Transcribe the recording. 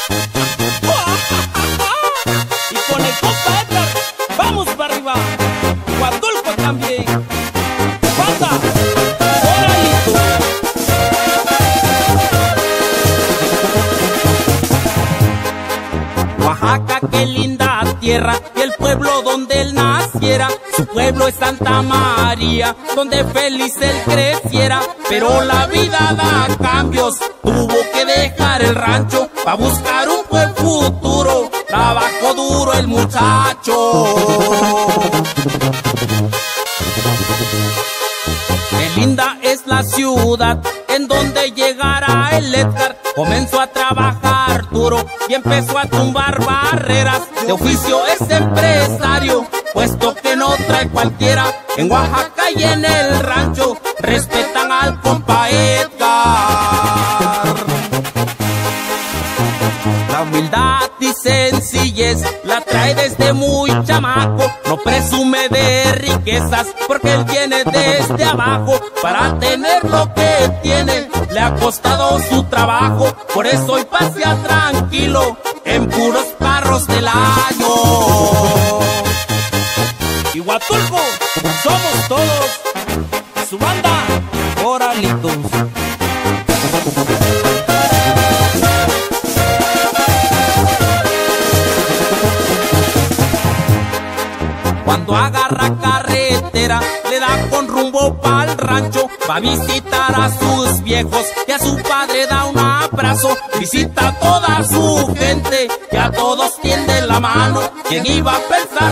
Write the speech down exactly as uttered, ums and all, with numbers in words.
Y con el compa Edgar, vamos para arriba. Huatulco también. Banda, óralito. Oaxaca, qué linda tierra, y el pueblo donde él naciera. Su pueblo es Santa María, donde feliz él creciera. Pero la vida da cambios, tuvo que dejar el rancho pa' buscar un buen futuro. Trabajó duro el muchacho. Qué linda es la ciudad en donde llegará el Edgar. Comenzó a trabajar duro y empezó a tumbar barreras. De oficio es empresario, puesto que no trae cualquiera. En Oaxaca y en el rancho respetan al compa Edgar. La humildad y sencillez la trae desde muy chamaco. No presume de riquezas porque él viene desde abajo. Para tener lo que tiene le ha costado su trabajo. Por eso hoy pasea tranquilo en puros carros del año. Y Huatulco somos todos, su banda, Oralitos. Cuando agarra carretera, le da con rumbo pa'l rancho. Va a visitar a sus viejos y a su padre da un abrazo. Visita a toda su gente y a todos tiende la mano. ¿Quién iba a pensar?